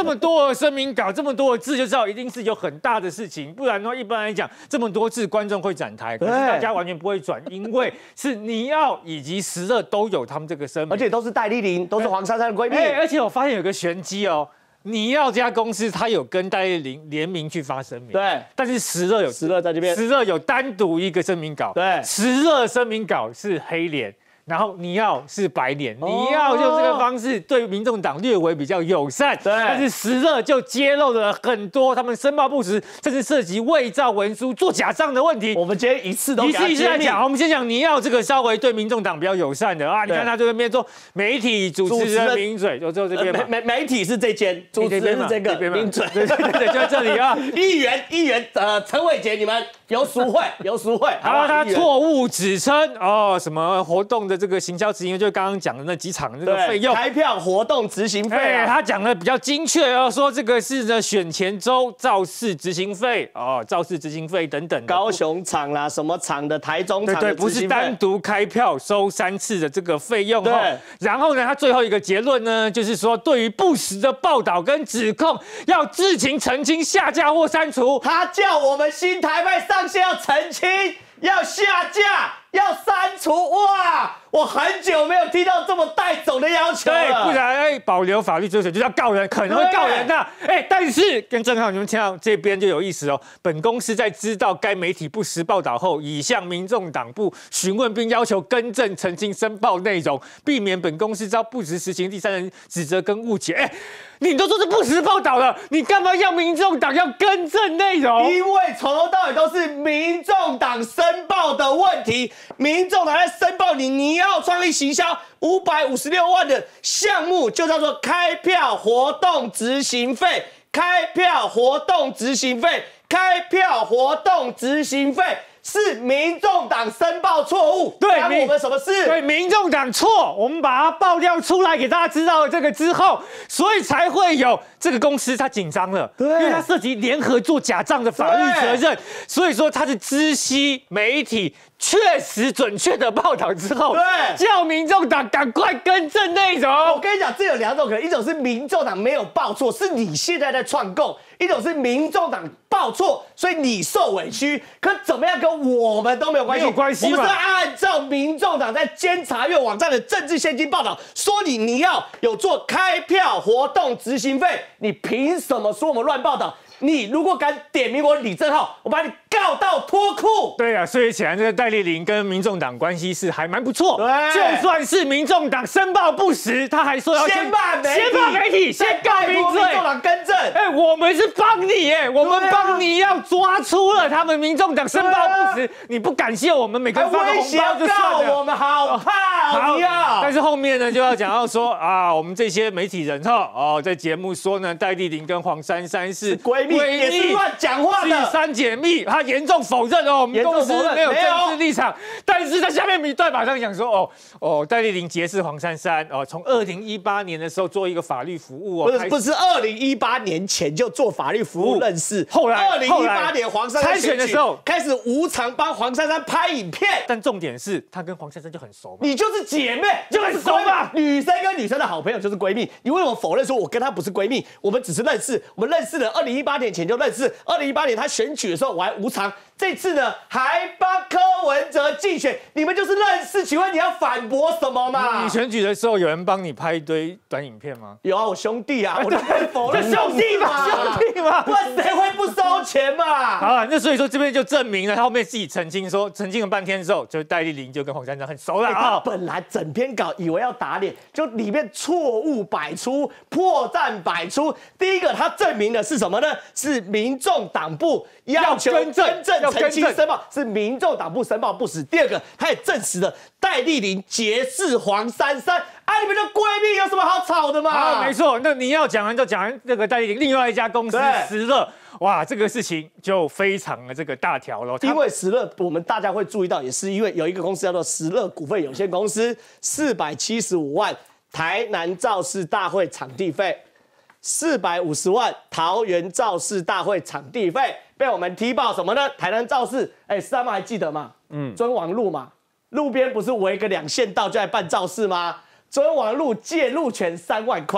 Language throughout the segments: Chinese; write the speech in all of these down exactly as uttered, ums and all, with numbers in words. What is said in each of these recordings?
这么多的声明稿，这么多的字，就知道一定是有很大的事情，不然的话，一般来讲，这么多字，观众会转台，可是大家完全不会转，因为是尼奥以及时热都有他们这个声明， 而且都是戴丽玲，都是黄珊珊的闺蜜。 而且我发现有个玄机哦。尼奥这家公司，它有跟戴丽玲联名去发声明， 对， 但是时热有时热在这边， 时热有单独一个声明稿， 对， 时热声明稿是黑脸。然后尼奥是白脸，尼奥就这个方式对民众党略微比较友善， 对。 但是时热就揭露了很多他们申报不实，甚至涉及伪造文书、做假账的问题。 我们今天一次都一次一次来讲，我们先讲尼奥这个稍微对民众党比较友善的啊，你看他这边做媒体主持人名嘴，就就这边嘛， 媒媒体是这间，主持人是这个名嘴， 对对对，就在这里啊。 议员议员呃，陈伟杰，你们有赎会有赎会， 然后他错误指称哦什么活动的这个行销执行，就刚刚讲的那几场那个费用， 开票活动执行费、啊， 他讲的比较精确哦，说这个是呢选前周造势执行费哦，造势执行费等等， 高雄场啦，什么场的台中场的对对，不是单独开票收三次的这个费用哈。然后呢，他最后一个结论呢，就是说对于不实的报道跟指控，要自行澄清、下架或删除。 他叫我们新台派上线要澄清、要下架、要删除，哇！我很久没有听到这么带走的要求了。 对，不然哎，保留法律追责就是要告人，可能会告人呐。哎，但是跟正浩你们听到这边就有意思哦。本公司在知道该媒体不实报道后，已向民众党部询问并要求更正、澄清申报内容，避免本公司遭不实实行第三人指责跟误解。哎，你都说是不实报道了，你干嘛要民众党要更正内容？ 因为从头到尾都是民众党申报的问题，民众党在申报你尼奥创意行销五百五十六万的项目，就叫做开票活动执行费，开票活动执行费，开票活动执行费。是民众党申报错误， 对， 关我们什么事？ 对，民众党错，我们把它爆料出来给大家知道了这个之后，所以才会有这个公司它紧张了， 对， 因为它涉及联合做假账的法律责任，所以说它是知悉媒体确实准确的报道之后， 对， 叫民众党赶快更正内容。 我跟你讲，这有两种可能，一种是民众党没有报错，是你现在在串供；一种是民众党报错，所以你受委屈。可怎么样跟我们都没有关系， 没有关系嘛。 我们是按照民众党在监察院网站的政治现金报道，说你你要有做开票活动执行费，你凭什么说我们乱报道？你如果敢点名我李正浩，我把你告到脱裤。 对啊，所以显然这个戴丽玲跟民众党关系是还蛮不错。 对， 就算是民众党申报不实，他还说要先骂媒体， 先骂媒体，先告民罪。 民众党更正。 哎，我们是帮你哎，我们帮你要抓出了他们民众党申报不实，你不感谢我们每个人发个红包就算了。 我们好怕，好要。 但是后面呢就要讲到说啊，我们这些媒体人哈哦，在节目说呢，戴丽玲跟黄珊珊是闺蜜。也是乱讲话的三姐妹，她严重否认哦，我们公司没有政治立场。但是在下面一段马上讲说，哦哦，戴丽玲结识黄珊珊哦，从二零一八年的时候做一个法律服务哦， 不是不是二零一八年前就做法律服务认识， 后来二零一八年黄珊珊参选的时候开始无偿帮黄珊珊拍影片， 但重点是她跟黄珊珊就很熟嘛， 你就是姐妹就很熟嘛， 女生跟女生的好朋友就是闺蜜，你为什么否认说我跟她不是闺蜜？我们只是认识，我们认识了二零一八年前就认识，二零一八年他选举的时候我还无偿，这次呢还帮柯文哲竞选，你们就是认识，请问你要反驳什么嘛？ 你选举的时候有人帮你拍一堆短影片吗？ 有啊，我兄弟啊，我就否认兄弟嘛，兄弟嘛， 不然谁会不收钱嘛？ 好了，那所以说这边就证明了，他后面自己澄清说，澄清了半天之后，就戴丽玲就跟黄珊珊很熟了啊。 他本来整篇稿以为要打脸，就里面错误百出，破绽百出。第一个，他证明的是什么呢？是民众党部要求更正澄清申报，是民众党部申报不实。第二个，他也证实了戴丽玲结识黄珊珊，啊，你们的闺蜜有什么好吵的嘛？ 啊，没错。那你要讲完就讲完这个戴丽玲另外一家公司时热，哇，这个事情就非常的这个大条了。 因为时热，我们大家会注意到，也是因为有一个公司叫做时热股份有限公司，四百七十五万台南造势大会场地费。四百五十万桃园造势大会场地费被我们踢爆什么呢？台南造势，哎，三妈还记得吗？嗯，尊王路嘛，路边不是围个两线道就来办造势吗？尊王路借路权三万块，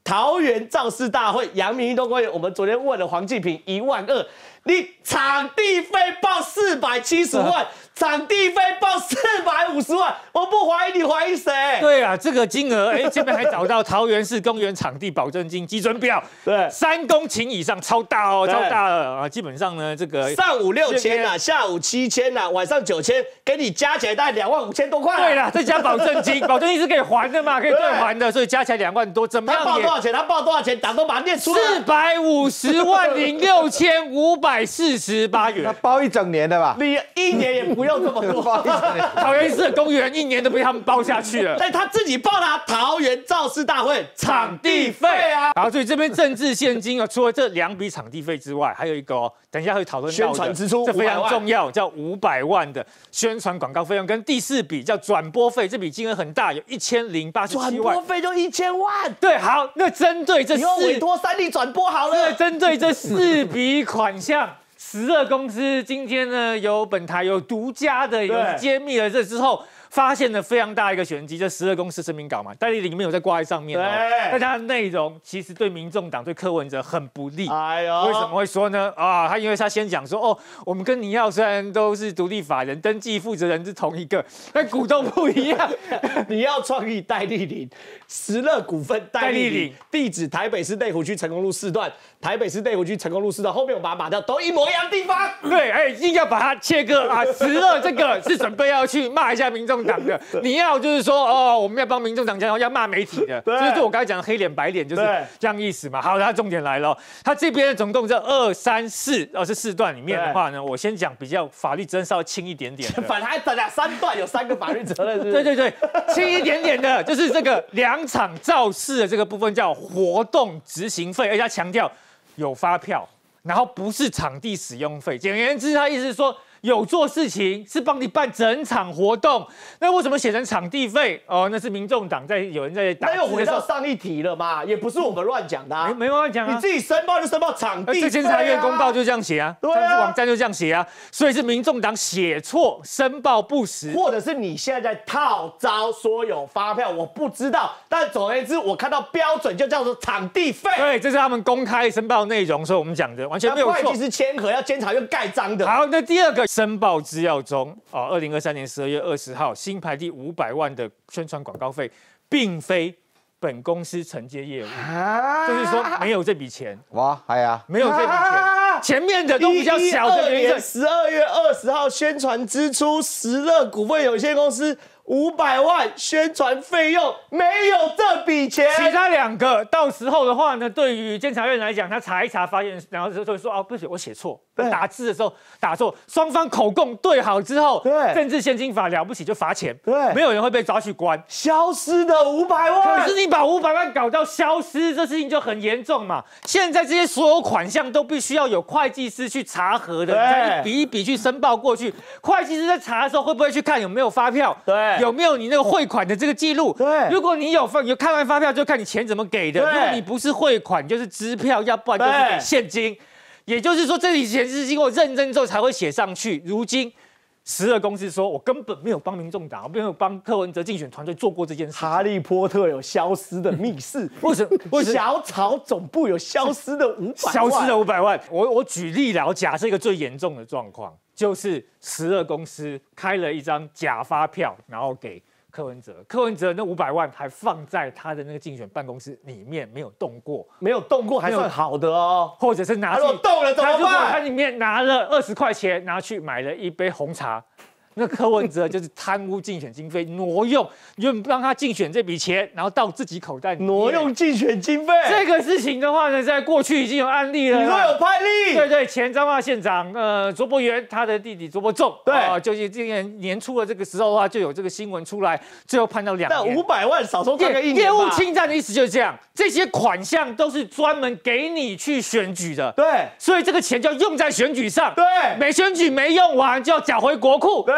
桃园造势大会，阳明运动公园，我们昨天问了黄继平一万二，你场地费报四百七十万，场地费报四百五十万，我不怀疑你怀疑谁？ 对啊，这个金额，哎，这边还找到桃园市公园场地保证金基准表， 对， 三公顷以上，超大哦，超大了啊！基本上呢，这个上午六千呐，下午七千呐，晚上九千，给你加起来大概两万五千多块。 对啦，再加保证金，保证金是可以还的嘛，可以兑还的，所以加起来两万多，怎么样？ 他报多少钱？他报多少钱？党都把它念出来。 四百五十万零六千五百四十八元， 那包一整年的吧？ 你一年也不用这么多，包一整年。 桃园市的公园一年都被他们包下去了。 但他自己报了桃园造势大会场地费啊。 好，所以这边政治现金啊，除了这两笔场地费之外，还有一个哦，等一下会讨论到的宣传支出， 这非常重要，叫五百万的宣传广告费用，跟第四笔叫转播费，这笔金额很大，有一千零八十七万。 转播费就一千万。 对，好，那针对这四， 以后委托三立转播好了。 对，针对这四笔款项。十二公司今天呢，有本台有独家的有揭秘了这之后，发现了非常大一个玄机，这十二公司声明稿嘛，代理里面有在挂在上面哦，但它的内容其实对民众党对柯文哲很不利。哎呦，为什么会说呢？啊，他因为他先讲说，哦，我们跟你要虽然都是独立法人，登记负责人是同一个，但股东不一样。 你要创意戴立领，时乐股份戴立领，地址台北市内湖区成功路四段。台北市内湖区成功路四段，后面我把它码掉，都一模一样的地方。 对，哎，硬要把它切割啊！十乐这个是准备要去骂一下民众党的，你要就是说哦，我们要帮民众党讲，要骂媒体的，就是我刚才讲的黑脸白脸，就是这样意思嘛。好，它重点来了，它这边总共这二三四，哦，是四段里面的话呢，我先讲比较法律责任稍微轻一点点的， 反正还等两三段有三个法律责任是不是？ 对对对，轻一点点的，就是这个两场造势的这个部分叫活动执行费，而且他强调。有发票，然后不是场地使用费。简而言之，他意思是说有做事情是帮你办整场活动，那为什么写成场地费？哦，那是民众党在有人在打。 那又回到上一题了嘛，也不是我们乱讲的、啊， 没没乱讲啊， 你自己申报就申报场地费、啊。 这监察院公报就这样写啊， 对啊， 网站就这样写啊，所以是民众党写错，申报不实， 或者是你现在在套招说有发票，我不知道，但总而言之，我看到标准就叫做场地费。 对，这是他们公开申报内容，所以我们讲的完全没有错。 会计师签合要监察院盖章的。 好，那第二个申报资料中，哦，二零二三年十二月二十号新台币五百万的宣传广告费，并非本公司承接业务，啊、就是说没有这笔钱。 哇，哎呀， 没有这笔钱，啊、前面的都比较小的原因。 十二月二十号宣传支出，时乐股份有限公司。五百万宣传费用没有这笔钱， 其他两个到时候的话呢，对于监察院来讲，他查一查发现，然后就会说哦，不行，我写错，打字的时候打错，双方口供对好之后， 对， 政治现金法了不起就罚钱， 对， 没有人会被抓去关， 消失的五百万， 可是你把五百万搞到消失，这事情就很严重嘛。现在这些所有款项都必须要有会计师去查核的，才一笔一笔去申报过去。会计师在查的时候会不会去看有没有发票？ 对。 有没有你那个汇款的这个记录？ 对， 如果你有发，有看完发票就看你钱怎么给的。如果你不是汇款，就是支票，要不然就是给现金。也就是说，这笔钱是经过认证之后才会写上去。如今，十二公司说我根本没有帮民众党，我没有帮柯文哲竞选团队做过这件事。 哈利波特有消失的密室， 为什么？为什么小草总部有消失的五百万？ 消失的五百万。我我举例了，我假设一个最严重的状况。就是十二公司开了一张假发票，然后给柯文哲，柯文哲那五百万还放在他的那个竞选办公室里面，没有动过， 没有动过还算好的哦， 或者是拿去， 如果动了怎么办？ 他里面拿了二十块钱，拿去买了一杯红茶。那柯文哲就是贪污竞选经费，挪用，用让他竞选这笔钱，然后到自己口袋里挪用竞选经费。 这个事情的话呢，在过去已经有案例了。 你说有判例？ 对对，前彰化县长呃卓伯源，他的弟弟卓伯仲， 对， 啊、呃，就是今年年初的这个时候的话，就有这个新闻出来，最后判到两年。 那五百万少说大概一年吧。 业务侵占的意思就是这样，这些款项都是专门给你去选举的， 对， 所以这个钱就要用在选举上， 对， 没选举没用完就要缴回国库， 对。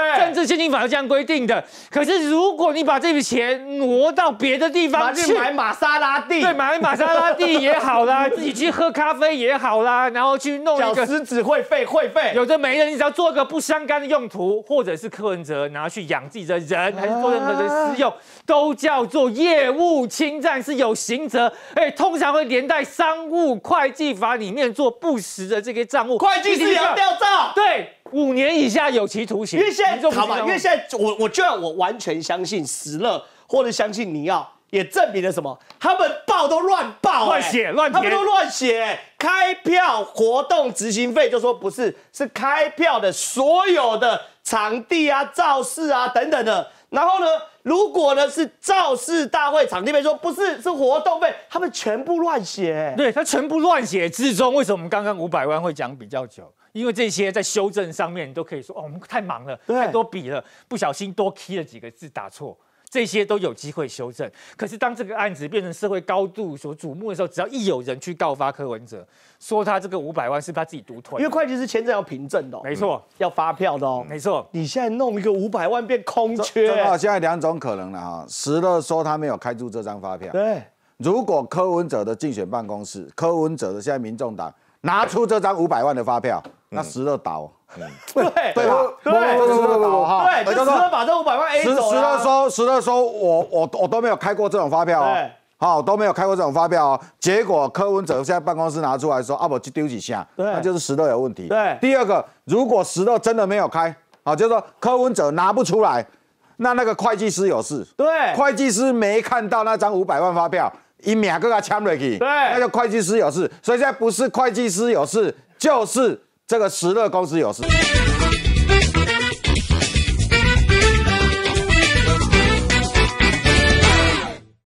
政治献金法是这样规定的。可是如果你把这笔钱挪到别的地方去， 买玛莎拉蒂， 对，买玛莎拉蒂也好啦，自己去喝咖啡也好啦，然后去弄一个缴狮子会费会费， 有的没的，你只要做一个不相干的用途，或者是柯文哲拿去养自己的人，还是做任何的私用，都叫做业务侵占，是有刑责，而且通常会连带商务会计法里面做不实的这个账务， 会计师也要调照， 对，五年以下有期徒刑。 因为现在好吧，因为现在在我我就要我完全相信石乐，或者相信尼奥，也证明了什么？他们报都乱报、欸， 乱写乱填， 他们都乱写、欸。开票活动执行费就说不是，是开票的所有的场地啊、造势啊等等的。然后呢，如果呢是造势大会场地费，说不是，是活动费，他们全部乱写、欸。 对他全部乱写之中，为什么我们刚刚五百万会讲比较久？因为这些在修正上面，你都可以说哦，我们太忙了，太多笔了，不小心多 key 了几个字打错。这些都有机会修正，可是当这个案子变成社会高度所瞩目的时候，只要一有人去告发柯文哲，说他这个五百万是他自己独吞， 因为会计师签证要凭证的、哦， 没错， 要发票的哦， 没错。 你现在弄一个五百万变空缺， 正好现在两种可能了哈。石乐说他没有开出这张发票， 对。 如果柯文哲的竞选办公室，柯文哲的现在民众党拿出这张五百万的发票，那石乐倒。 嗯、对对吧？ 对， 石乐倒哈， 对，就石乐把这五百万 A 走了。 石乐说，石乐说我我我都没有开过这种发票哦，好都没有开过这种发票哦。结果柯文哲现在办公室拿出来说，啊不，去丢几下，那就是石乐有问题。 对， 第二个，如果石乐真的没有开，好，就是说柯文哲拿不出来，那那个会计师有事。 对， 会计师没看到那张五百万发票，一秒给他签了去， 对， 那就会计师有事。所以现在不是会计师有事，就是这个石乐公司有事。